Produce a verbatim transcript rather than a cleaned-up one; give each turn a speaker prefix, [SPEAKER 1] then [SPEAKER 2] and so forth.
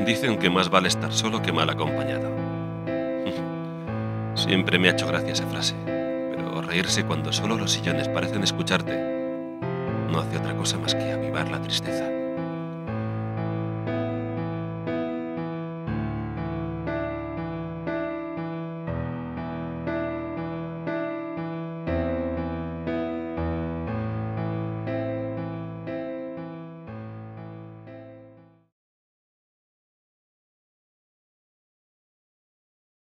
[SPEAKER 1] Dicen que más vale estar solo que mal acompañado. Siempre me ha hecho gracia esa frase, pero reírse cuando solo los sillones parecen escucharte no hace otra cosa más que avivar la tristeza.